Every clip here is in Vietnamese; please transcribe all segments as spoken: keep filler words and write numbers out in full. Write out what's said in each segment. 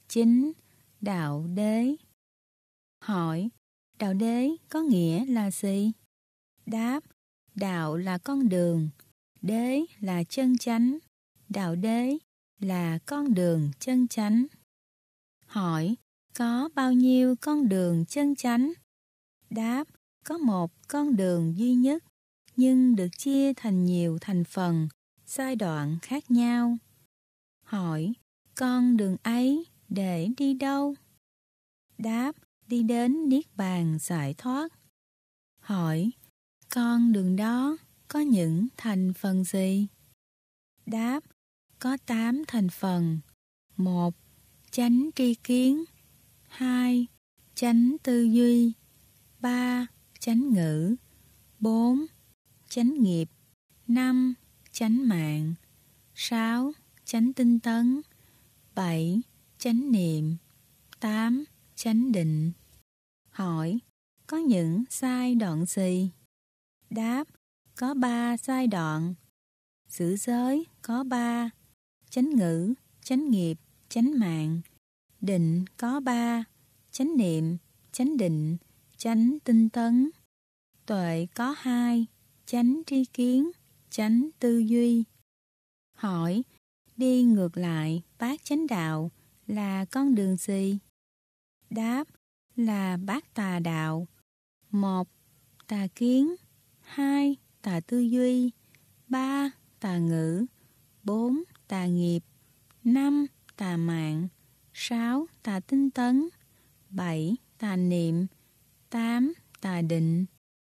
chính, đạo đế. Hỏi, đạo đế có nghĩa là gì? Đáp, đạo là con đường, đế là chân chánh, đạo đế là con đường chân chánh. Hỏi, có bao nhiêu con đường chân chánh? Đáp, có một con đường duy nhất, nhưng được chia thành nhiều thành phần, giai đoạn khác nhau. Hỏi, con đường ấy để đi đâu? Đáp, đi đến Niết Bàn giải thoát. Hỏi, con đường đó có những thành phần gì? Đáp, có tám thành phần. Một, chánh tri kiến. Hai, chánh tư duy. Ba, chánh ngữ. Bốn, chánh nghiệp. Năm, chánh mạng. Sáu, chánh tinh tấn. Bảy, chánh niệm. Tám, chánh định. Hỏi, có những giai đoạn gì? Đáp, có ba giai đoạn. Giữ giới có ba, chánh ngữ, chánh nghiệp, chánh mạng. Định có ba, chánh niệm, chánh định, chánh tinh tấn. Tuệ có hai, chánh tri kiến, chánh tư duy. Hỏi, đi ngược lại bát chánh đạo là con đường gì? Đáp, là bát tà đạo. Một, tà kiến. Hai, tà tư duy. Ba, tà ngữ. Bốn, tà nghiệp. Năm, tà mạng. Sáu, tà tinh tấn. Bảy, tà niệm. Tám, tà định.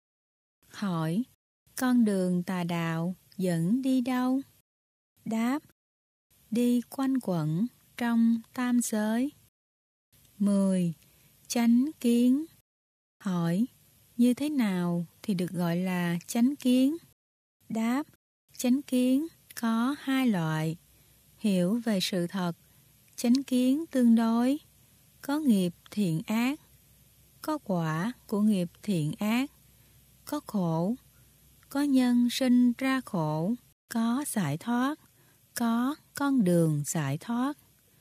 Hỏi, con đường tà đạo dẫn đi đâu? Đáp, đi quanh quẩn trong tam giới. Mười, chánh kiến. Hỏi, như thế nào thì được gọi là chánh kiến? Đáp, chánh kiến có hai loại. Hiểu về sự thật, chánh kiến tương đối. Có nghiệp thiện ác, có quả của nghiệp thiện ác. Có khổ, có nhân sinh ra khổ. Có giải thoát, có con đường giải thoát.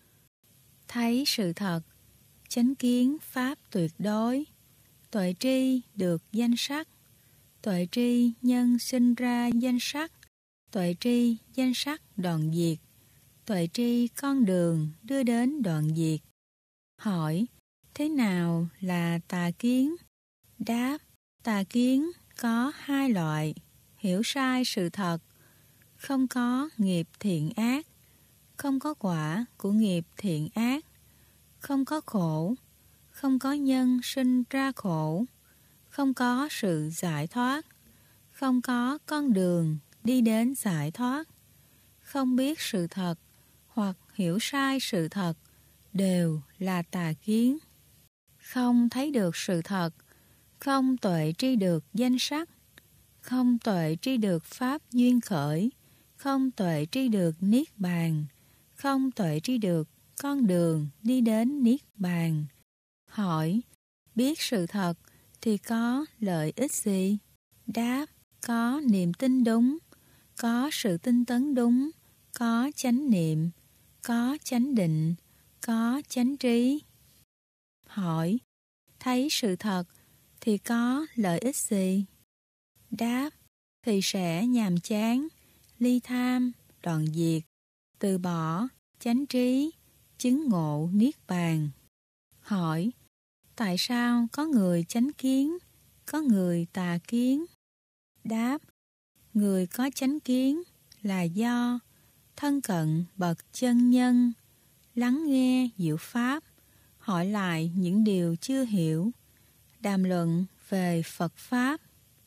Thấy sự thật, chánh kiến pháp tuyệt đối. Tuệ tri được danh sắc. Tuệ tri nhân sinh ra danh sắc. Tuệ tri danh sắc đoạn diệt. Tuệ tri con đường đưa đến đoạn diệt. Hỏi, thế nào là tà kiến? Đáp, tà kiến có hai loại. Hiểu sai sự thật, không có nghiệp thiện ác. Không có quả của nghiệp thiện ác. Không có khổ, không có nhân sinh ra khổ. Không có sự giải thoát. Không có con đường đi đến giải thoát. Không biết sự thật hoặc hiểu sai sự thật đều là tà kiến. Không thấy được sự thật, không tuệ tri được danh sắc, không tuệ tri được pháp duyên khởi, không tuệ tri được niết bàn, không tuệ tri được con đường đi đến niết bàn. Hỏi, biết sự thật thì có lợi ích gì? Đáp, có niềm tin đúng, có sự tinh tấn đúng, có chánh niệm, có chánh định, có chánh trí. Hỏi, thấy sự thật thì có lợi ích gì? Đáp, thì sẽ nhàm chán, ly tham, đoạn diệt, từ bỏ, chánh trí, chứng ngộ niết bàn. Hỏi, tại sao có người chánh kiến, có người tà kiến? Đáp, người có chánh kiến là do thân cận bậc chân nhân, lắng nghe diệu pháp, hỏi lại những điều chưa hiểu, đàm luận về Phật Pháp.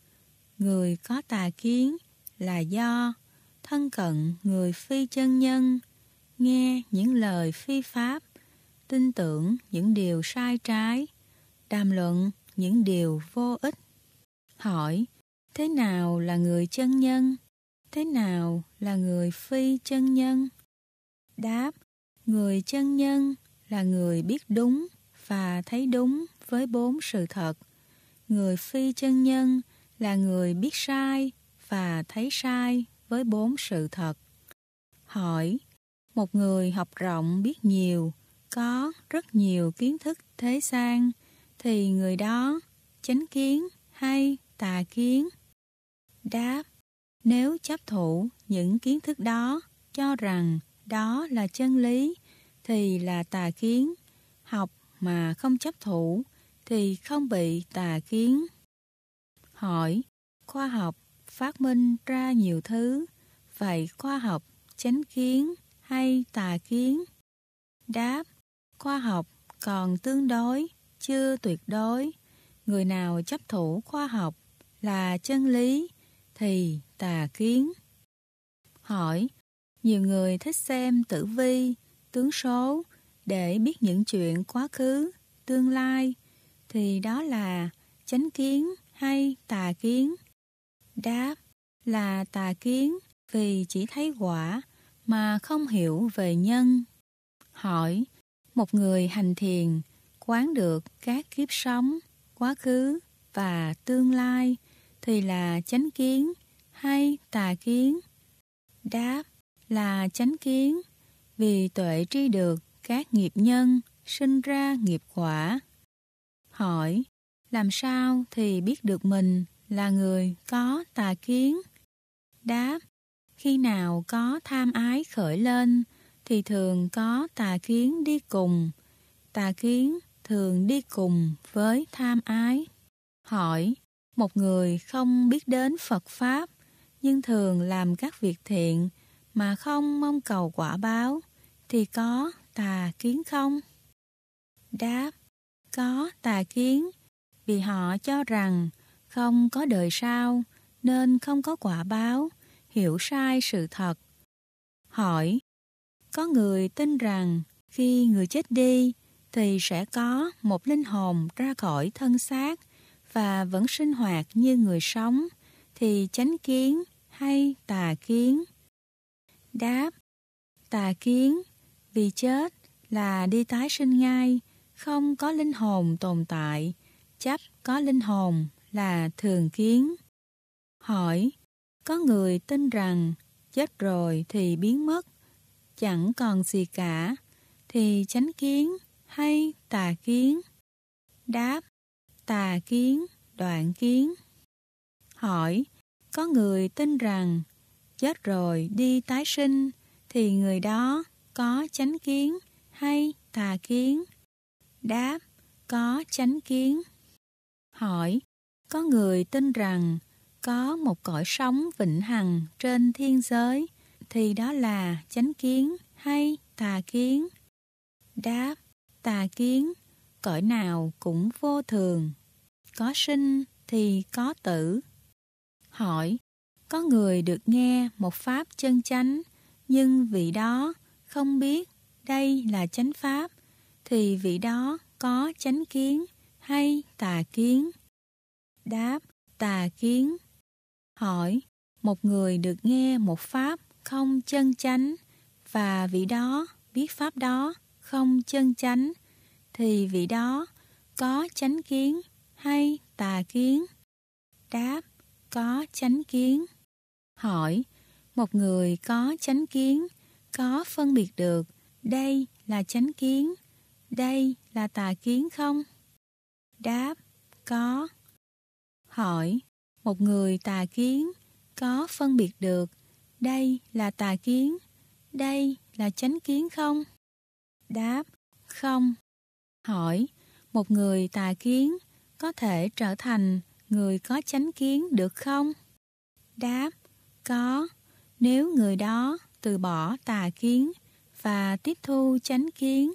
Người có tà kiến là do thân cận người phi chân nhân, nghe những lời phi pháp, tin tưởng những điều sai trái, đàm luận những điều vô ích. Hỏi, thế nào là người chân nhân? Thế nào là người phi chân nhân? Đáp, người chân nhân là người biết đúng và thấy đúng với bốn sự thật. Người phi chân nhân là người biết sai và thấy sai với bốn sự thật. Hỏi, một người học rộng biết nhiều có rất nhiều kiến thức thế gian, thì người đó chánh kiến hay tà kiến? Đáp: nếu chấp thủ những kiến thức đó, cho rằng đó là chân lý, thì là tà kiến. Học mà không chấp thủ thì không bị tà kiến. Hỏi: khoa học phát minh ra nhiều thứ, vậy khoa học chánh kiến hay tà kiến? Đáp: khoa học còn tương đối, chưa tuyệt đối. Người nào chấp thủ khoa học là chân lý thì tà kiến. Hỏi: nhiều người thích xem tử vi, tướng số để biết những chuyện quá khứ, tương lai, thì đó là chánh kiến hay tà kiến? Đáp: là tà kiến, vì chỉ thấy quả mà không hiểu về nhân. Hỏi: một người hành thiền quán được các kiếp sống, quá khứ và tương lai, thì là chánh kiến hay tà kiến? Đáp: là chánh kiến, vì tuệ tri được các nghiệp nhân sinh ra nghiệp quả. Hỏi: làm sao thì biết được mình là người có tà kiến? Đáp: khi nào có tham ái khởi lên thì thường có tà kiến đi cùng. Tà kiến thường đi cùng với tham ái. Hỏi: một người không biết đến Phật Pháp nhưng thường làm các việc thiện mà không mong cầu quả báo, thì có tà kiến không? Đáp: có tà kiến, vì họ cho rằng không có đời sau nên không có quả báo, hiểu sai sự thật. Hỏi: có người tin rằng khi người chết đi thì sẽ có một linh hồn ra khỏi thân xác và vẫn sinh hoạt như người sống, thì chánh kiến hay tà kiến? Đáp: tà kiến, vì chết là đi tái sinh ngay, không có linh hồn tồn tại, chấp có linh hồn là thường kiến. Hỏi: có người tin rằng chết rồi thì biến mất, chẳng còn gì cả, thì chánh kiến hay tà kiến? Đáp: tà kiến, đoạn kiến. Hỏi: có người tin rằng chết rồi đi tái sinh, thì người đó có chánh kiến hay tà kiến? Đáp: có chánh kiến. Hỏi: có người tin rằng có một cõi sống vĩnh hằng trên thiên giới, thì đó là chánh kiến hay tà kiến? Đáp: tà kiến, cõi nào cũng vô thường, có sinh thì có tử. Hỏi: có người được nghe một pháp chân chánh, nhưng vị đó không biết đây là chánh pháp, thì vị đó có chánh kiến hay tà kiến? Đáp: tà kiến. Hỏi: một người được nghe một pháp không chân chánh, và vị đó biết pháp đó không chân chánh, thì vị đó có chánh kiến hay tà kiến? Đáp: có chánh kiến. Hỏi: một người có chánh kiến có phân biệt được đây là chánh kiến, đây là tà kiến không? Đáp: có. Hỏi: một người tà kiến có phân biệt được đây là tà kiến, đây là chánh kiến không? Đáp: không. Hỏi: một người tà kiến có thể trở thành người có chánh kiến được không? Đáp: có, nếu người đó từ bỏ tà kiến và tiếp thu chánh kiến.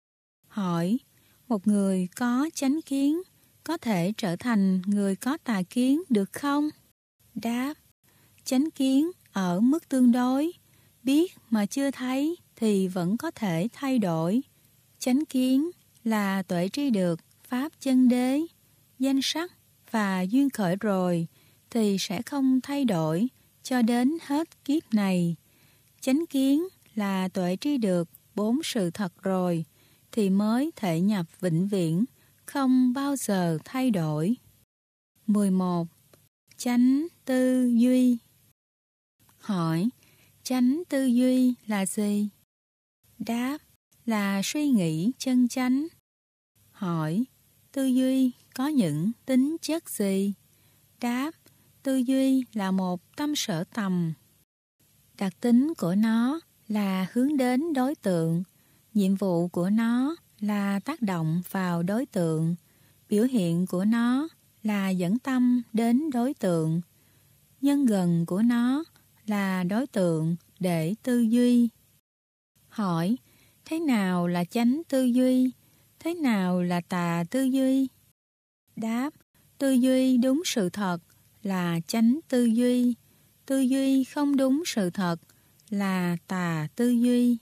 Hỏi: một người có chánh kiến có thể trở thành người có tà kiến được không? Đáp: chánh kiến ở mức tương đối, biết mà chưa thấy thì vẫn có thể thay đổi. Chánh kiến là tuệ tri được pháp chân đế, danh sắc và duyên khởi rồi thì sẽ không thay đổi cho đến hết kiếp này. Chánh kiến là tuệ tri được bốn sự thật rồi thì mới thể nhập vĩnh viễn, không bao giờ thay đổi. mười một. Chánh tư duy. Hỏi: chánh tư duy là gì? Đáp: là suy nghĩ chân chánh. Hỏi, tư duy có những tính chất gì? Đáp, tư duy là một tâm sở tầm. Đặc tính của nó là hướng đến đối tượng. Nhiệm vụ của nó là tác động vào đối tượng. Biểu hiện của nó là dẫn tâm đến đối tượng. Nhân gần của nó là đối tượng để tư duy. Hỏi, thế nào là chánh tư duy? Thế nào là tà tư duy? Đáp, tư duy đúng sự thật là chánh tư duy. Tư duy không đúng sự thật là tà tư duy.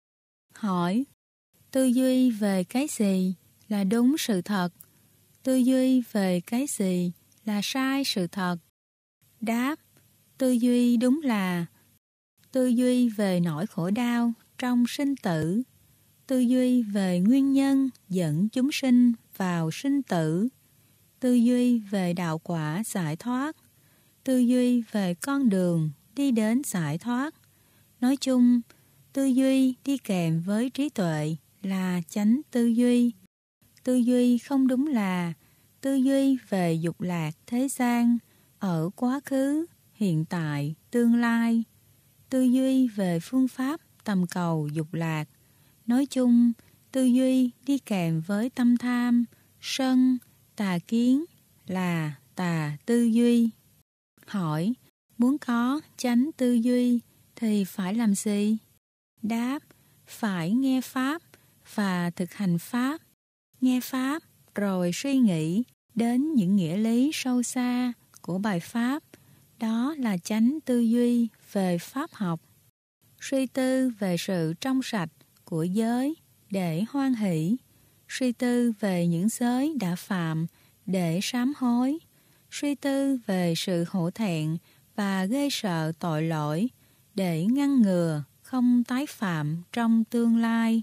Hỏi, tư duy về cái gì là đúng sự thật? Tư duy về cái gì là sai sự thật? Đáp, tư duy đúng là tư duy về nỗi khổ đau trong sinh tử, tư duy về nguyên nhân dẫn chúng sinh vào sinh tử, tư duy về đạo quả giải thoát, tư duy về con đường đi đến giải thoát. Nói chung, tư duy đi kèm với trí tuệ là chánh tư duy. Tư duy không đúng là tư duy về dục lạc thế gian, ở quá khứ, hiện tại, tương lai. Tư duy về phương pháp tầm cầu dục lạc. Nói chung, tư duy đi kèm với tâm tham, sân, tà kiến là tà tư duy. Hỏi, muốn có chánh tư duy thì phải làm gì? Đáp, phải nghe Pháp và thực hành Pháp. Nghe Pháp rồi suy nghĩ đến những nghĩa lý sâu xa của bài Pháp. Đó là chánh tư duy về Pháp học. Suy tư về sự trong sạch của giới để hoan hỷ. Suy tư về những giới đã phạm để sám hối. Suy tư về sự hổ thẹn và ghê sợ tội lỗi để ngăn ngừa không tái phạm trong tương lai.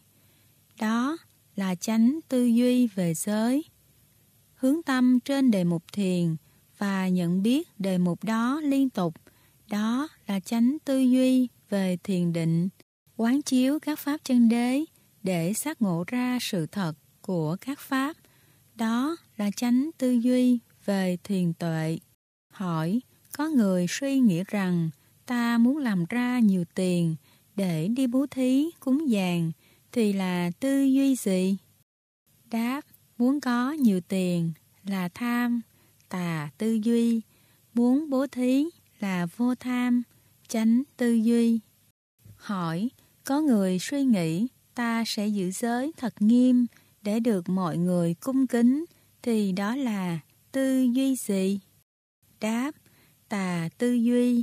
Đó là chánh tư duy về giới. Hướng tâm trên đề mục thiền và nhận biết đề mục đó liên tục. Đó là chánh tư duy về thiền định. Quán chiếu các pháp chân đế để giác ngộ ra sự thật của các pháp. Đó là chánh tư duy về thiền tuệ. Hỏi, có người suy nghĩ rằng ta muốn làm ra nhiều tiền để đi bố thí cúng dường thì là tư duy gì? Đáp, muốn có nhiều tiền là tham, tà tư duy. Muốn bố thí là vô tham, chánh tư duy. Hỏi, có người suy nghĩ ta sẽ giữ giới thật nghiêm để được mọi người cung kính thì đó là tư duy gì? Đáp, tà tư duy.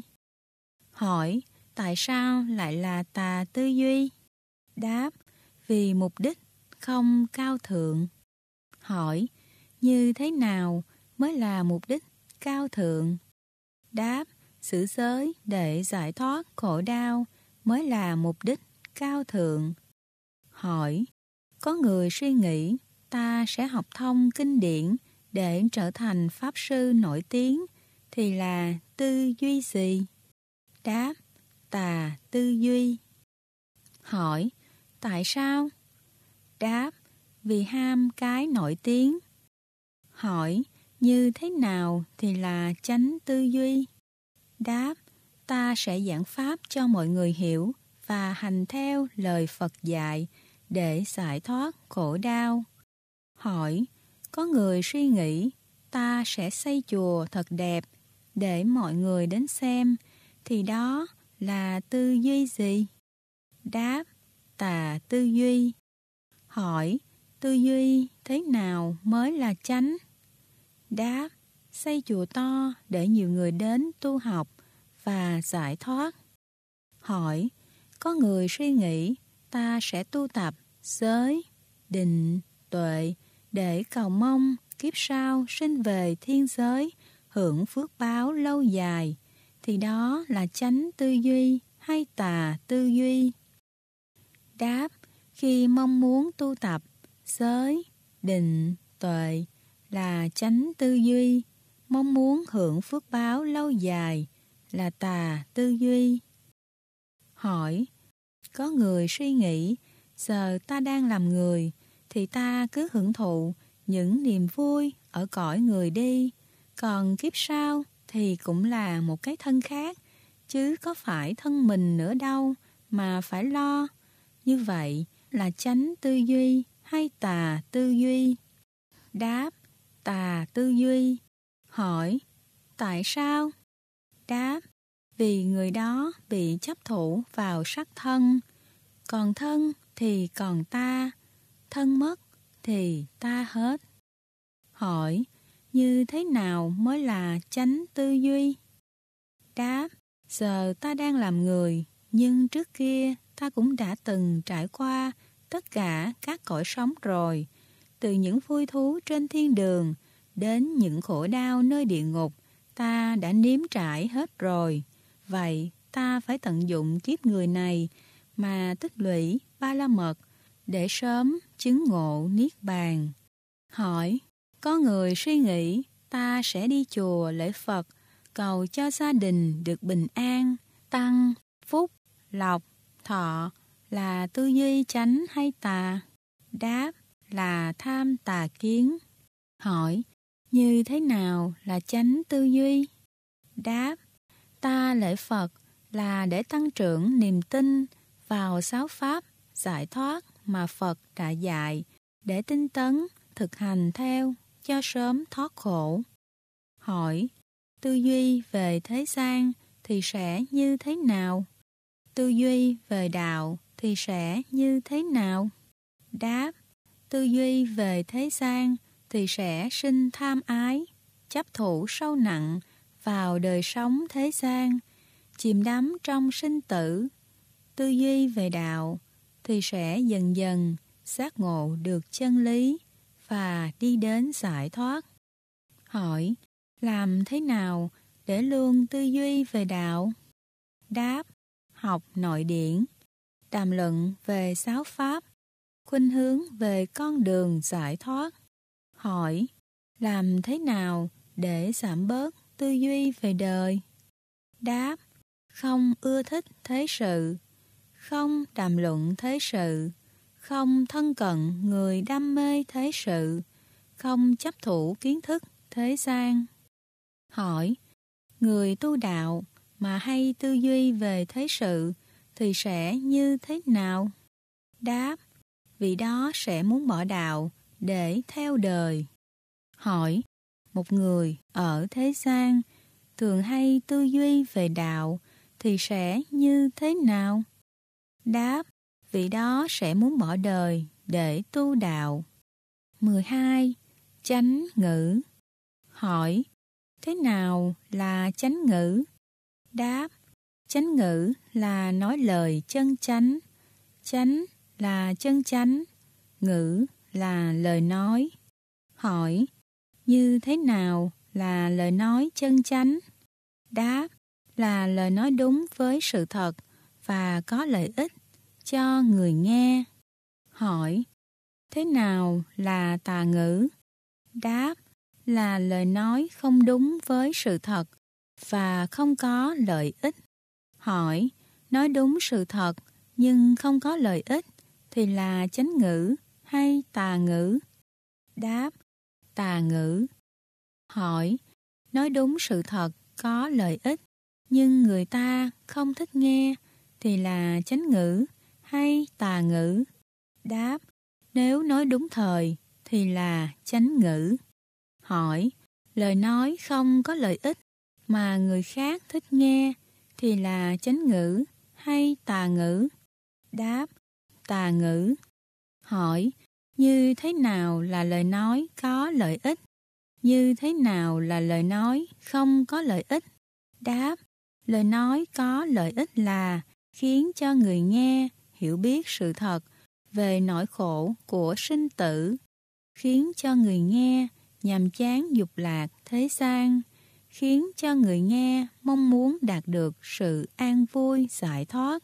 Hỏi, tại sao lại là tà tư duy? Đáp, vì mục đích không cao thượng. Hỏi, như thế nào mới là mục đích cao thượng? Đáp, giữ giới để giải thoát khổ đau mới là mục đích cao thượng. Hỏi, có người suy nghĩ ta sẽ học thông kinh điển để trở thành pháp sư nổi tiếng thì là tư duy gì? Đáp, tà tư duy. Hỏi, tại sao? Đáp, vì ham cái nổi tiếng. Hỏi, như thế nào thì là chánh tư duy? Đáp, ta sẽ giảng pháp cho mọi người hiểu và hành theo lời Phật dạy để giải thoát khổ đau. Hỏi, có người suy nghĩ ta sẽ xây chùa thật đẹp để mọi người đến xem thì đó là tư duy gì? Đáp, tà tư duy. Hỏi, tư duy thế nào mới là chánh? Đáp, xây chùa to để nhiều người đến tu học và giải thoát. Hỏi, có người suy nghĩ ta sẽ tu tập giới, định, tuệ để cầu mong kiếp sau sinh về thiên giới hưởng phước báo lâu dài thì đó là chánh tư duy hay tà tư duy? Đáp, khi mong muốn tu tập giới, định, tuệ là chánh tư duy, mong muốn hưởng phước báo lâu dài là tà tư duy. Hỏi, có người suy nghĩ giờ ta đang làm người, thì ta cứ hưởng thụ những niềm vui ở cõi người đi. Còn kiếp sau thì cũng là một cái thân khác, chứ có phải thân mình nữa đâu mà phải lo. Như vậy là chánh tư duy hay tà tư duy? Đáp: tà tư duy. Hỏi: tại sao? Đáp: vì người đó bị chấp thủ vào sắc thân. Còn thân thì còn ta, thân mất thì ta hết. Hỏi: như thế nào mới là chánh tư duy? Đáp: giờ ta đang làm người, nhưng trước kia ta cũng đã từng trải qua tất cả các cõi sống rồi. Từ những vui thú trên thiên đường đến những khổ đau nơi địa ngục, ta đã nếm trải hết rồi. Vậy ta phải tận dụng kiếp người này mà tích lũy ba la mật để sớm chứng ngộ niết bàn. Hỏi: có người suy nghĩ ta sẽ đi chùa lễ Phật, cầu cho gia đình được bình an, tăng, phúc, lộc, thọ là tư duy chánh hay tà? Đáp: là tham tà kiến. Hỏi: như thế nào là chánh tư duy? Đáp: ta lễ Phật là để tăng trưởng niềm tin vào sáu pháp giải thoát mà Phật đã dạy, để tinh tấn thực hành theo cho sớm thoát khổ. Hỏi: tư duy về thế gian thì sẽ như thế nào? Tư duy về đạo thì sẽ như thế nào? Đáp: tư duy về thế gian thì sẽ sinh tham ái, chấp thủ sâu nặng vào đời sống thế gian, chìm đắm trong sinh tử. Tư duy về đạo thì sẽ dần dần giác ngộ được chân lý và đi đến giải thoát. Hỏi: làm thế nào để luôn tư duy về đạo? Đáp: học nội điển, đàm luận về sáu pháp, khuynh hướng về con đường giải thoát. Hỏi: làm thế nào để giảm bớt tư duy về đời? Đáp: không ưa thích thế sự, không đàm luận thế sự, không thân cận người đam mê thế sự, không chấp thủ kiến thức thế gian. Hỏi: người tu đạo mà hay tư duy về thế sự thì sẽ như thế nào? Đáp: vị đó sẽ muốn bỏ đạo để theo đời. Hỏi: một người ở thế gian thường hay tư duy về đạo thì sẽ như thế nào? Đáp: vị đó sẽ muốn bỏ đời để tu đạo. mười hai. Chánh ngữ. Hỏi: thế nào là chánh ngữ? Đáp: chánh ngữ là nói lời chân chánh. Chánh là chân chánh, ngữ là lời nói. Hỏi: như thế nào là lời nói chân chánh? Đáp: là lời nói đúng với sự thật và có lợi ích cho người nghe. Hỏi: thế nào là tà ngữ? Đáp: là lời nói không đúng với sự thật và không có lợi ích. Hỏi: nói đúng sự thật nhưng không có lợi ích thì là chánh ngữ hay tà ngữ? Đáp: tà ngữ. Hỏi: nói đúng sự thật có lợi ích nhưng người ta không thích nghe thì là chánh ngữ hay tà ngữ? Đáp: nếu nói đúng thời thì là chánh ngữ. Hỏi: lời nói không có lợi ích mà người khác thích nghe thì là chánh ngữ hay tà ngữ? Đáp: tà ngữ. Hỏi: như thế nào là lời nói có lợi ích? Như thế nào là lời nói không có lợi ích? Đáp: lời nói có lợi ích là khiến cho người nghe hiểu biết sự thật về nỗi khổ của sinh tử, khiến cho người nghe nhàm chán dục lạc thế gian, khiến cho người nghe mong muốn đạt được sự an vui giải thoát,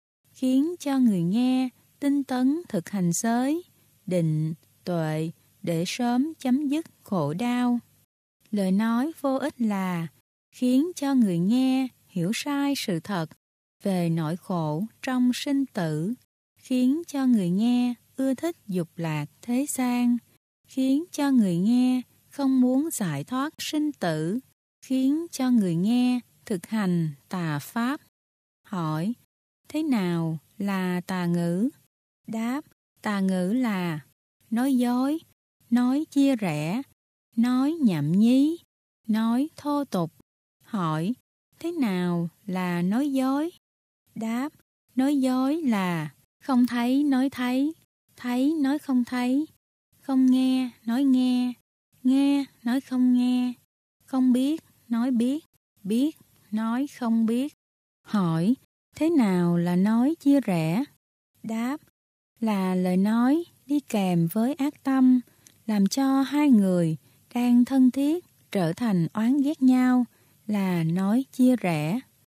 khiến cho người nghe tinh tấn thực hành giới, định, tuệ để sớm chấm dứt khổ đau. Lời nói vô ích là khiến cho người nghe hiểu sai sự thật về nỗi khổ trong sinh tử, khiến cho người nghe ưa thích dục lạc thế gian, khiến cho người nghe không muốn giải thoát sinh tử, khiến cho người nghe thực hành tà pháp. Hỏi, thế nào là tà ngữ? Đáp, tà ngữ là nói dối, nói chia rẽ, nói nhảm nhí, nói thô tục. Hỏi, thế nào là nói dối? Đáp, nói dối là không thấy nói thấy, thấy nói không thấy, không nghe nói nghe, nghe nói không nghe, không biết nói biết, biết nói không biết. Hỏi, thế nào là nói chia rẽ? Đáp, là lời nói đi kèm với ác tâm, làm cho hai người đang thân thiết trở thành oán ghét nhau, là nói chia rẽ.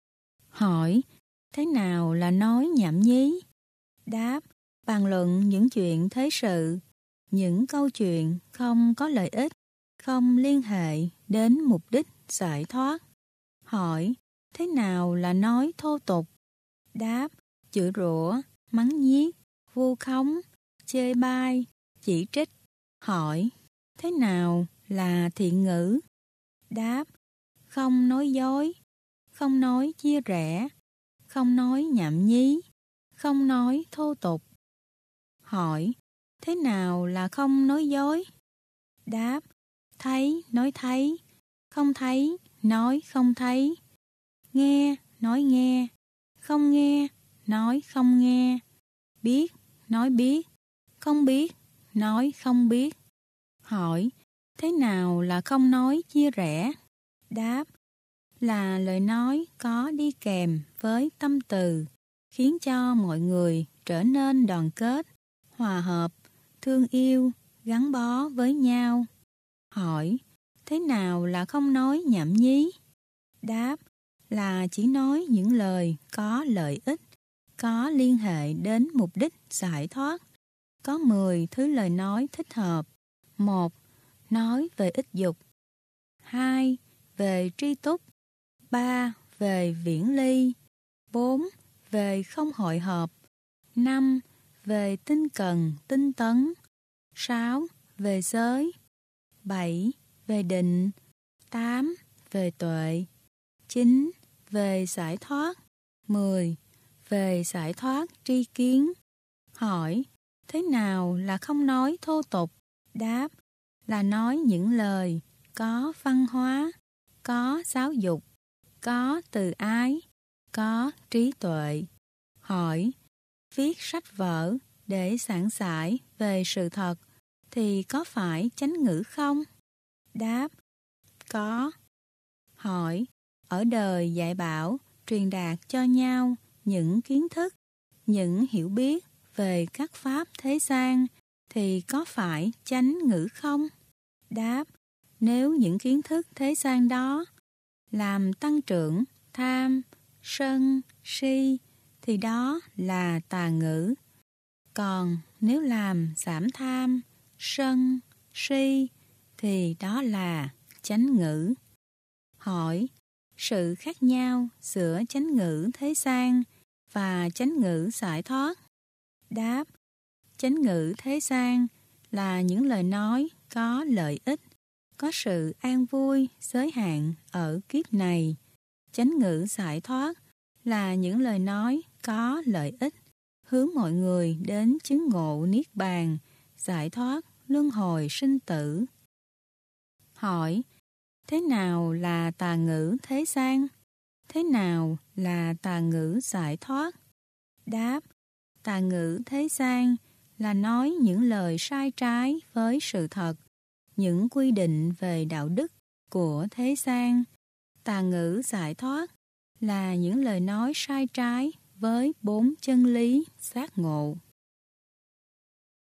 Hỏi, thế nào là nói nhảm nhí? Đáp, bàn luận những chuyện thế sự, những câu chuyện không có lợi ích, không liên hệ đến mục đích giải thoát. Hỏi, thế nào là nói thô tục? Đáp, chửi rủa, mắng nhiếc, vu khống, chê bai, chỉ trích. Hỏi, thế nào là thiện ngữ? Đáp, không nói dối, không nói chia rẽ, không nói nhảm nhí, không nói thô tục. Hỏi, thế nào là không nói dối? Đáp, thấy nói thấy, không thấy nói không thấy, nghe nói nghe, không nghe nói không nghe, biết nói biết, không biết nói không biết. Hỏi, thế nào là không nói chia rẽ? Đáp, là lời nói có đi kèm với tâm từ, khiến cho mọi người trở nên đoàn kết, hòa hợp, thương yêu, gắn bó với nhau. Hỏi, thế nào là không nói nhảm nhí? Đáp, là chỉ nói những lời có lợi ích, có liên hệ đến mục đích giải thoát. Có mười thứ lời nói thích hợp. Một, nói về ích dục. Hai, về tri túc. Ba, về viễn ly. Bốn, về không hội họp. Năm, về tinh cần, tinh tấn. Sáu, về giới. Bảy, về định. Tám, về tuệ. Chín, về giải thoát. Mười, về giải thoát tri kiến. Hỏi, thế nào là không nói thô tục? Đáp, là nói những lời có văn hóa, có giáo dục, có từ ái, có trí tuệ. Hỏi, viết sách vở để giảng giải về sự thật thì có phải chánh ngữ không? Đáp, có. Hỏi, ở đời dạy bảo, truyền đạt cho nhau những kiến thức, những hiểu biết về các pháp thế gian thì có phải chánh ngữ không? Đáp, nếu những kiến thức thế gian đó làm tăng trưởng tham, sân, si thì đó là tà ngữ. Còn nếu làm giảm tham, sân, si thì đó là chánh ngữ. Hỏi, sự khác nhau giữa chánh ngữ thế gian và chánh ngữ giải thoát? Đáp, chánh ngữ thế gian là những lời nói có lợi ích, có sự an vui giới hạn ở kiếp này. Chánh ngữ giải thoát là những lời nói có lợi ích, hướng mọi người đến chứng ngộ niết bàn, giải thoát luân hồi sinh tử. Hỏi, thế nào là tà ngữ thế gian? Thế nào là tà ngữ giải thoát? Đáp, tà ngữ thế gian là nói những lời sai trái với sự thật, những quy định về đạo đức của thế gian. Tà ngữ giải thoát là những lời nói sai trái với bốn chân lý giác ngộ.